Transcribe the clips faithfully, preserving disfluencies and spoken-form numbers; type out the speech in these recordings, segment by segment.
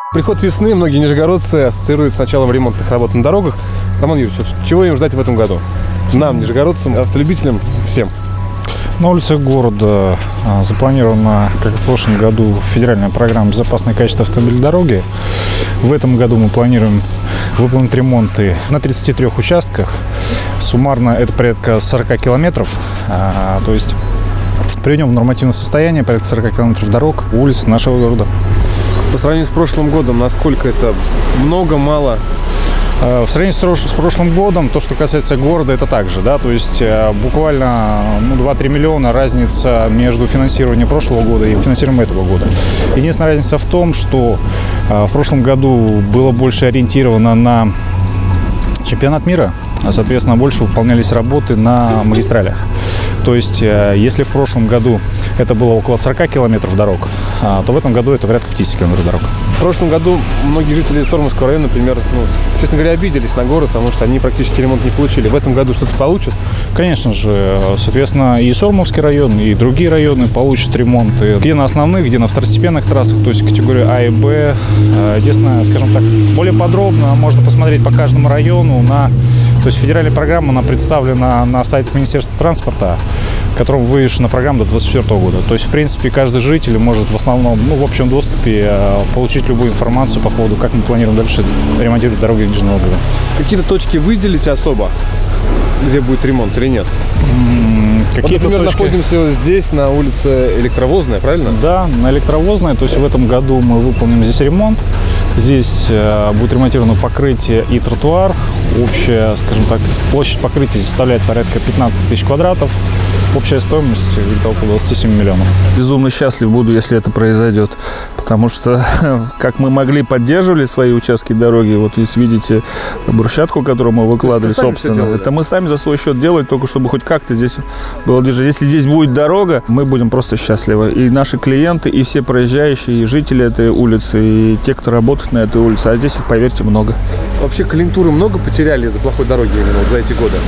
Приход весны многие нижегородцы ассоциируют с началом ремонтных работ на дорогах. Роман Юрьевич, вот чего им ждать в этом году? Нам, нижегородцам, автолюбителям, всем. На улицах города запланирована, как и в прошлом году, федеральная программа «Безопасное качество автомобильной дороги». В этом году мы планируем выполнить ремонты на тридцати трёх участках. Суммарно это порядка сорока километров. А, то есть приведем в нормативное состояние порядка сорока километров дорог, улиц нашего города. По сравнению с прошлым годом, насколько это много, мало? В сравнении с прошлым годом, то, что касается города, это также, да, то есть буквально ну, два-три миллиона разница между финансированием прошлого года и финансированием этого года. Единственная разница в том, что в прошлом году было больше ориентировано на чемпионат мира, а, соответственно, больше выполнялись работы на магистралях. То есть, если в прошлом году это было около сорока километров дорог, то в этом году это порядка пятидесяти километров дорог. В прошлом году многие жители Сормовского района, например, ну, честно говоря, обиделись на город, потому что они практически ремонт не получили. В этом году что-то получат? Конечно же. Соответственно, и Сормовский район, и другие районы получат ремонты. Где на основных, где на второстепенных трассах, то есть категорию А и Б. Единственное, скажем так, более подробно можно посмотреть по каждому району. На, то есть федеральная программа, она представлена на сайте Министерства транспорта, в котором вывешена программа до две тысячи двадцать четвёртого года. То есть, в принципе, каждый житель может в основном, ну, в общем доступе получить любую информацию по поводу, как мы планируем дальше ремонтировать дороги Нижнего Новгорода. Какие-то точки выделите особо, где будет ремонт или нет? Какие-то вот, например, точки... находимся здесь на улице Электровозная, правильно? Да, на Электровозной. То есть в этом году мы выполним здесь ремонт. Здесь э, будет ремонтировано покрытие и тротуар. Общая, скажем так, площадь покрытия составляет порядка пятнадцать тысяч квадратов. Общая стоимость где-то около двадцати семи миллионов. Безумно счастлив буду, если это произойдет. Потому что, как мы могли, поддерживали свои участки дороги. Вот если видите брусчатку, которую мы выкладывали, собственно. Это мы сами за свой счет делали, только чтобы хоть как-то здесь было движение. Если здесь будет дорога, мы будем просто счастливы. И наши клиенты, и все проезжающие, и жители этой улицы, и те, кто работает на этой улице. А здесь их, поверьте, много. Вообще клиентуры много потеряли из-за плохой дороги именно вот за эти годы?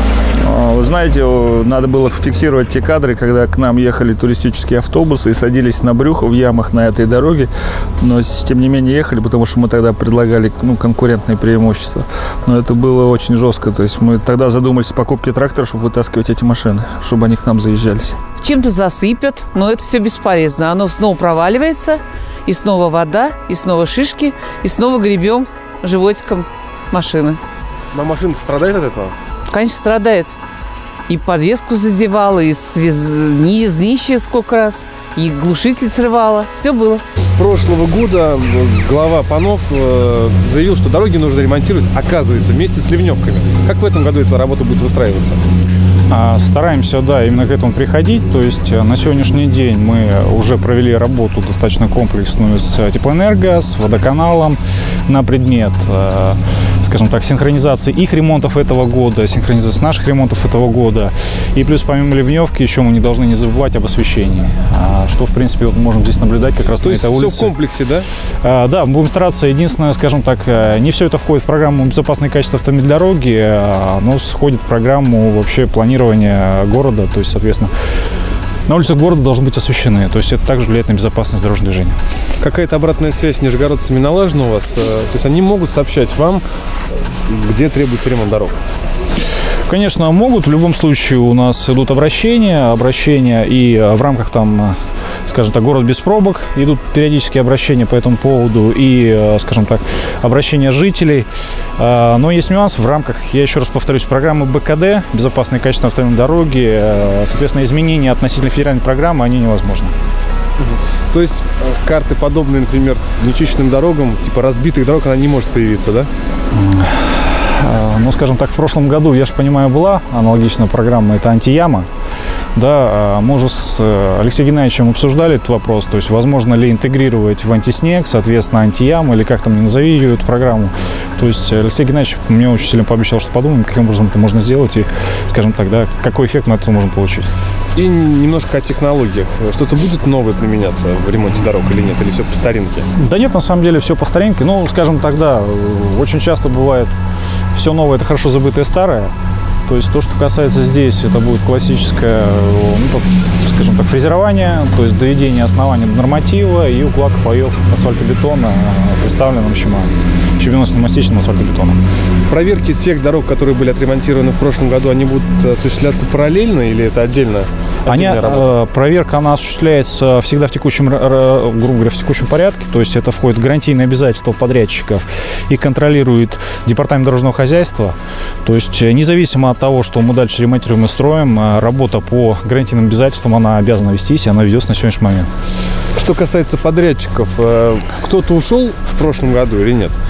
Вы знаете, надо было фиксировать те кадры, когда к нам ехали туристические автобусы и садились на брюхо в ямах на этой дороге. Но, тем не менее, ехали, потому что мы тогда предлагали ну, конкурентные преимущества. Но это было очень жестко. То есть мы тогда задумались о покупке трактора, чтобы вытаскивать эти машины, чтобы они к нам заезжались. Чем-то засыпят, но это все бесполезно. Оно снова проваливается, и снова вода, и снова шишки, и снова гребем животиком машины. Но машина страдает от этого? Конечно, страдает. И подвеску задевала, и связ... днище сколько раз, и глушитель срывала. Все было. С прошлого года глава Панов заявил, что дороги нужно ремонтировать, оказывается, вместе с ливневками. Как в этом году эта работа будет выстраиваться? Стараемся, да, именно к этому приходить. То есть на сегодняшний день мы уже провели работу достаточно комплексную с Теплоэнерго, с водоканалом на предмет, скажем так, синхронизации их ремонтов этого года, синхронизации наших ремонтов этого года. И плюс помимо ливневки еще мы не должны не забывать об освещении, что, в принципе, вот мы можем здесь наблюдать как раз То на этой улице. То есть все в комплексе, да? Да, будем стараться. Единственное, скажем так, не все это входит в программу «Безопасное качество автомобильной дороги», но входит в программу вообще планирования города, то есть, соответственно, на улицах города должны быть освещены, то есть это также влияет на безопасность дорожного движения. Какая-то обратная связь с нижегородцами налажена у вас? То есть они могут сообщать вам, где требуется ремонт дорог? Конечно, могут. В любом случае у нас идут обращения, обращения и в рамках там, скажем так, город без пробок идут периодические обращения по этому поводу и, скажем так, обращения жителей. Но есть нюанс в рамках, я еще раз повторюсь, программы Бэ Ка Дэ, безопасное качество автомобильной дороги, соответственно, изменения относительно федеральной программы, они невозможны. То есть карты, подобные, например, нечищенным дорогам, типа разбитых дорог, она не может появиться, да? Ну, скажем так, в прошлом году, я же понимаю, была аналогичная программа, это антияма. Да, мы уже с Алексеем Геннадьевичем обсуждали этот вопрос, то есть возможно ли интегрировать в антиснег, соответственно, антияму, или как там ни назови ее, эту программу. То есть Алексей Геннадьевич мне очень сильно пообещал, что подумаем, каким образом это можно сделать и, скажем так, да, какой эффект мы от этого можем получить. И немножко о технологиях. Что-то будет новое применяться в ремонте дорог или нет, или все по старинке? Да нет, на самом деле все по старинке. Ну, скажем так, да, очень часто бывает все новое, это хорошо забытое старое. То есть то, что касается здесь, это будет классическая, ну, скажем так, фрезерование, то есть доведение основания до норматива и уклад слоев асфальтобетона, представленным щебеночным мастичным асфальтобетоном. Проверки тех дорог, которые были отремонтированы в прошлом году, они будут осуществляться параллельно или это отдельно? Они, э, проверка, она осуществляется всегда в текущем, э, грубо говоря, в текущем порядке, то есть это входит в гарантийные обязательства подрядчиков и контролирует департамент дорожного хозяйства. То есть независимо от того, что мы дальше ремонтируем и строим, работа по гарантийным обязательствам, она обязана вестись, и она ведется на сегодняшний момент. Что касается подрядчиков, кто-то ушел в прошлом году или нет?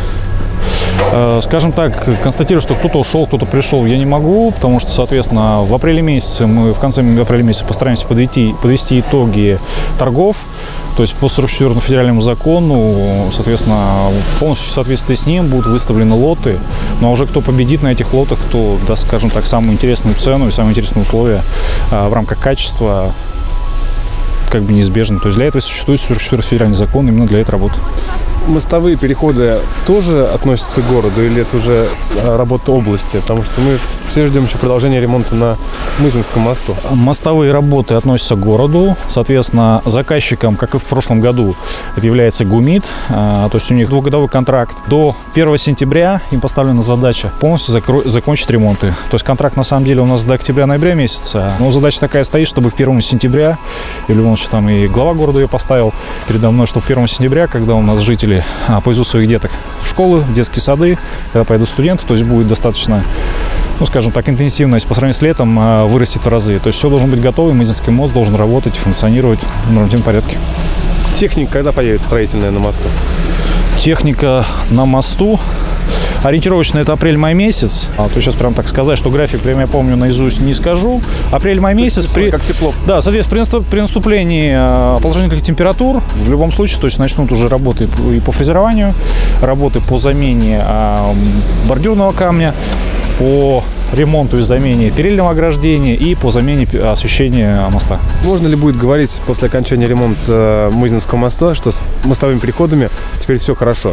Скажем так, констатирую, что кто-то ушел, кто-то пришел, я не могу, потому что, соответственно, в апреле месяце мы, в конце апреля месяца постараемся подвести, подвести итоги торгов, то есть по сорок четвёртому федеральному закону, соответственно, полностью в соответствии с ним будут выставлены лоты, но уже кто победит на этих лотах, кто даст, скажем так, самую интересную цену и самые интересные условия в рамках качества, как бы неизбежно. То есть для этого существует сорок четвёртый федеральный закон, именно для этой работы. Мостовые переходы тоже относятся к городу или это уже работа области? Потому что мы все ждем еще продолжения ремонта на Мызинском мосту. Мостовые работы относятся к городу. Соответственно, заказчиком, как и в прошлом году, это является ГУМИД. То есть у них двухгодовой контракт. До первого сентября им поставлена задача полностью закро- закончить ремонты. То есть контракт на самом деле у нас до октября-ноября месяца. Но задача такая стоит, чтобы к первому сентября, и в любом случае там и глава города ее поставил передо мной, что к первому сентября, когда у нас жители повезут своих деток в школы, в детские сады, когда пойдут студенты, то есть будет достаточно, ну, скажем так, интенсивность по сравнению с летом вырастет в разы. То есть все должно быть готово, и Мызинский мост должен работать и функционировать в нормативном порядке. Техника когда появится строительная на мосту? Техника на мосту ориентировочно это апрель-май месяц. А то сейчас прям так сказать, что график прям я помню наизусть не скажу. Апрель-май месяц. При, как тепло. Да, соответственно, при наступлении положительных температур в любом случае, то есть начнут уже работы и по фрезерованию, работы по замене а, бордюрного камня, по ремонту и замене перильного ограждения и по замене освещения моста. Можно ли будет говорить после окончания ремонта Мызинского моста, что с мостовыми переходами теперь все хорошо?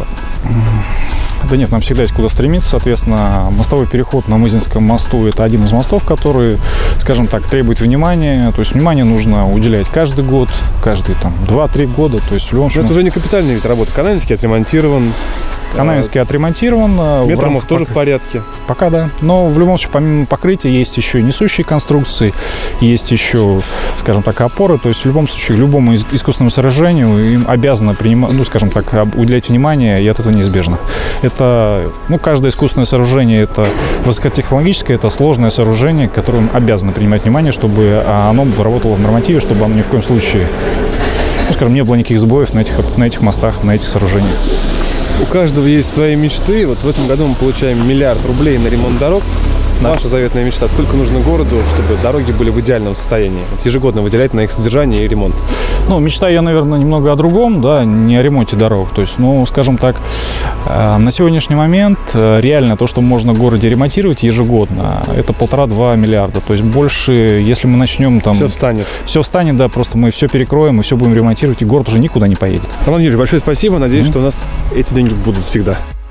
Да нет, нам всегда есть куда стремиться. Соответственно, мостовой переход на Мызинском мосту – это один из мостов, который, скажем так, требует внимания. То есть внимание нужно уделять каждый год, каждые там два-три года. То есть в любом случае. Но это уже не капитальная ведь работа. Канавинский отремонтирован. Канавинский отремонтирован. Метромов тоже в порядке. Пока да. Но в любом случае, помимо покрытия, есть еще и несущие конструкции, есть еще, скажем так, опоры. То есть в любом случае, любому искусственному сооружению им обязано принимать, ну, скажем так, уделять внимание, и от этого неизбежно. Это, ну, каждое искусственное сооружение, это высокотехнологическое, это сложное сооружение, которым обязано принимать внимание, чтобы оно работало в нормативе, чтобы оно ни в коем случае, ну, скажем, не было никаких сбоев на этих, на этих мостах, на этих сооружениях. У каждого есть свои мечты. Вот в этом году мы получаем миллиард рублей на ремонт дорог. Да. Ваша заветная мечта. Сколько нужно городу, чтобы дороги были в идеальном состоянии? Вот ежегодно выделять на их содержание и ремонт. Ну, мечта я, наверное, немного о другом, да, не о ремонте дорог. То есть, ну, скажем так, на сегодняшний момент реально то, что можно в городе ремонтировать ежегодно, это полтора-два миллиарда. То есть больше, если мы начнем там... Все встанет. Все встанет, да, просто мы все перекроем, мы все будем ремонтировать, и город уже никуда не поедет. Роман Юрьевич, большое спасибо. Надеюсь, mm-hmm. что у нас эти деньги будут всегда.